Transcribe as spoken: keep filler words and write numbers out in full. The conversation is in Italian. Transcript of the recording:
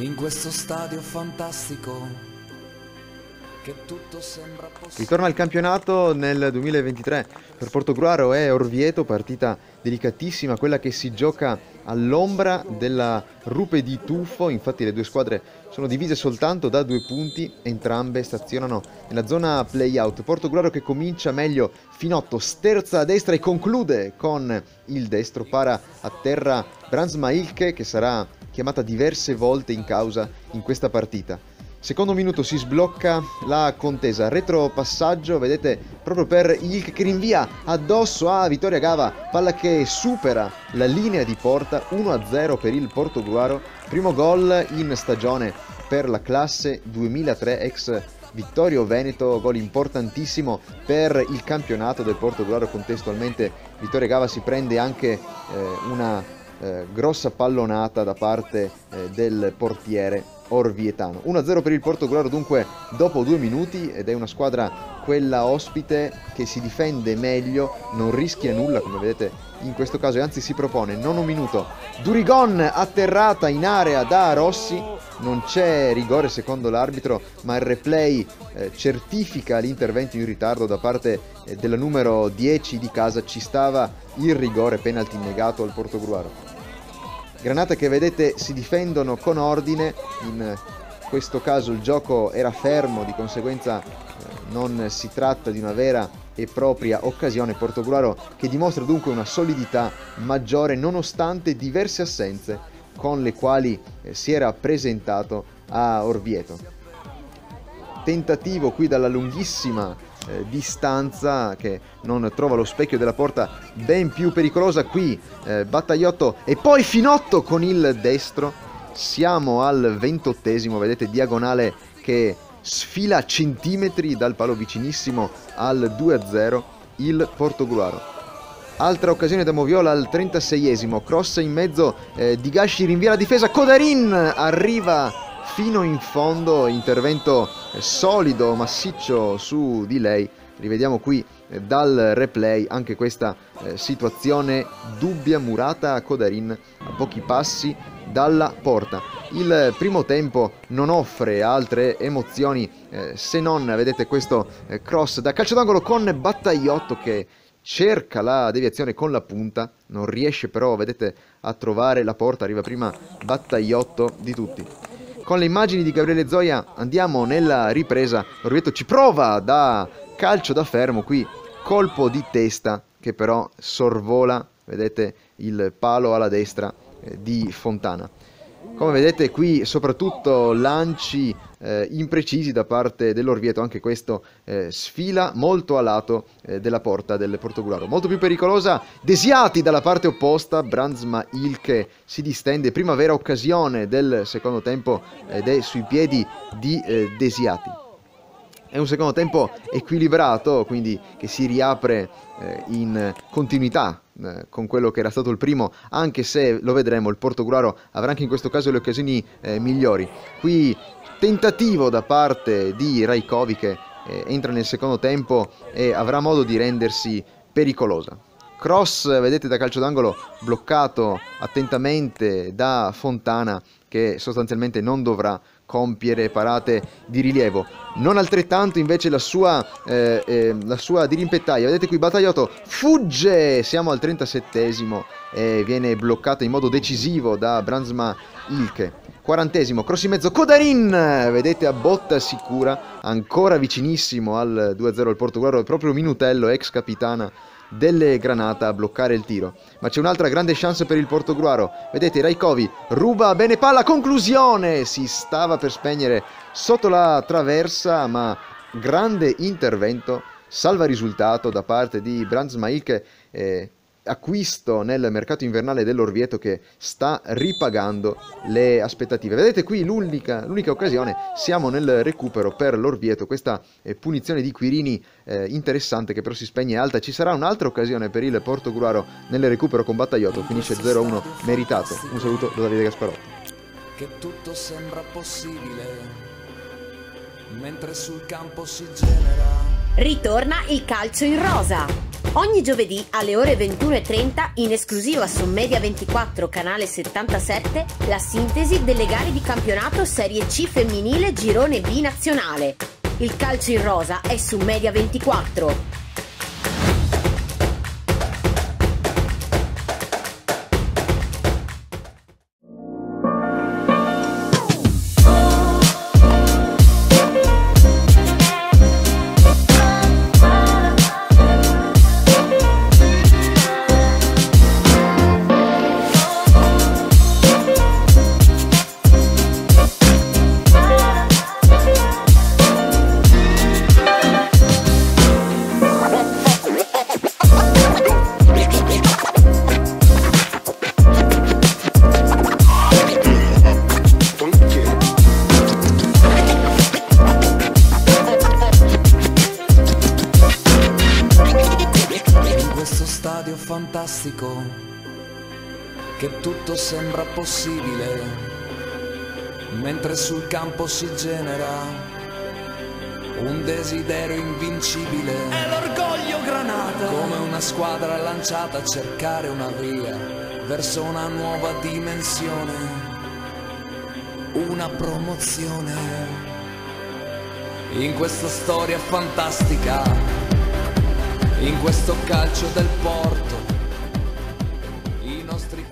in questo stadio fantastico che tutto sembra possibile. Ritorna al campionato nel duemilaventitré per Portogruaro e Orvieto, partita delicatissima, quella che si gioca all'ombra della rupe di Tufo. Infatti le due squadre sono divise soltanto da due punti, entrambe stazionano nella zona play-out. Portogruaro che comincia meglio, Finotto sterza a destra e conclude con il destro, para a terra Bransma Ilke, che sarà chiamata diverse volte in causa in questa partita. Secondo minuto si sblocca la contesa, retropassaggio, vedete, proprio per Ilke che rinvia addosso a Vittoria Gava, palla che supera la linea di porta, uno a zero per il Portogruaro, primo gol in stagione per la classe duemilatré ex Vittorio Veneto, gol importantissimo per il campionato del Portogruaro. Contestualmente Vittoria Gava si prende anche eh, una eh, grossa pallonata da parte eh, del portiere orvietano. uno a zero per il Portogruaro dunque dopo due minuti, ed è una squadra, quella ospite, che si difende meglio, non rischia nulla come vedete in questo caso, e anzi si propone. Nono minuto, Durigon atterrata in area da Rossi, non c'è rigore secondo l'arbitro, ma il replay eh, certifica l'intervento in ritardo da parte eh, della numero dieci di casa. Ci stava il rigore, penalty negato al Portogruaro. Granate che vedete si difendono con ordine, in questo caso il gioco era fermo, di conseguenza eh, non si tratta di una vera e propria occasione. Portogruaro che dimostra dunque una solidità maggiore nonostante diverse assenze con le quali eh, si era presentato a Orvieto. Tentativo qui dalla lunghissima Eh, distanza che non trova lo specchio della porta, ben più pericolosa qui eh, Battagliotto e poi Finotto con il destro. Siamo al ventottesimo, vedete, diagonale che sfila centimetri dal palo, vicinissimo al due a zero il Portogruaro. Altra occasione da Moviola al trentaseiesimo, cross in mezzo, eh, Digasci rinvia la difesa, Codarin arriva fino in fondo, intervento solido, massiccio su di lei. Rivediamo qui eh, dal replay anche questa eh, situazione dubbia. Murata Codarin a pochi passi dalla porta. Il primo tempo non offre altre emozioni eh, se non, vedete, questo eh, cross da calcio d'angolo con Battagliotto che cerca la deviazione con la punta, non riesce però, vedete, a trovare la porta, arriva prima Battagliotto di tutti. Con le immagini di Gabriele Zoia andiamo nella ripresa. Orvieto ci prova da calcio da fermo, qui colpo di testa che però sorvola, vedete, il palo alla destra eh, di Fontana. Come vedete qui soprattutto lanci eh, imprecisi da parte dell'Orvieto, anche questo eh, sfila molto a lato eh, della porta del Portogruaro. Molto più pericolosa Desiati dalla parte opposta, Bransma Ilke si distende, prima vera occasione del secondo tempo ed è sui piedi di eh, Desiati. È un secondo tempo equilibrato, quindi che si riapre eh, in continuità eh, con quello che era stato il primo, anche se lo vedremo, il Portogruaro avrà anche in questo caso le occasioni eh, migliori. Qui tentativo da parte di Rajkovic che eh, entra nel secondo tempo e avrà modo di rendersi pericolosa. Cross, vedete, da calcio d'angolo bloccato attentamente da Fontana, che sostanzialmente non dovrà compiere parate di rilievo. Non altrettanto invece la sua, eh, eh, la sua dirimpettaia. Vedete qui Battagliotto fugge, siamo al trentasettesimo e viene bloccato in modo decisivo da Bransma Ilke. quarantesimo, cross in mezzo, Codarin, vedete, a botta sicura, ancora vicinissimo al due a zero il Portogruaro, è proprio Minutello, ex capitana delle Granata, a bloccare il tiro. Ma c'è un'altra grande chance per il Portogruaro, vedete, Rajkovic ruba bene palla, conclusione, si stava per spegnere sotto la traversa, ma grande intervento, salva risultato da parte di Bransma Ilke, eh, acquisto nel mercato invernale dell'Orvieto che sta ripagando le aspettative. Vedete qui l'unica l'unica occasione, siamo nel recupero per l'Orvieto, questa eh, punizione di Quirini eh, interessante che però si spegne alta. Ci sarà un'altra occasione per il Portogruaro nel recupero con Battagliotto, finisce zero a uno meritato. Un saluto da Davide Gasparotti. Che tutto sembra possibile mentre sul campo si genera. Ritorna il calcio in rosa. Ogni giovedì alle ore ventuno e trenta, in esclusiva su Media ventiquattro canale settantasette, la sintesi delle gare di campionato Serie C femminile girone B nazionale. Il calcio in rosa è su Media ventiquattro. Stadio fantastico, che tutto sembra possibile, mentre sul campo si genera un desiderio invincibile. È l'orgoglio Granata, come una squadra lanciata a cercare una via verso una nuova dimensione, una promozione. In questa storia fantastica, in questo calcio del Porto, i nostri